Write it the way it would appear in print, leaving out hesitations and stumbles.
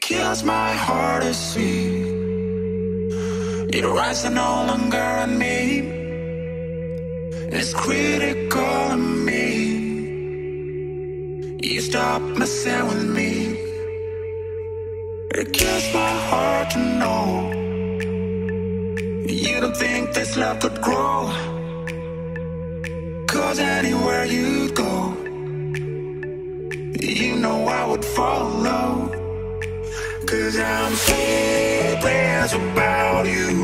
kills my heart to see. Your eyes are no longer on me. It's critical of me. You stop messing with me. It kills my heart to know you don't think this love could grow. Cause anywhere you go, you know I would follow. Cause I'm serious about you.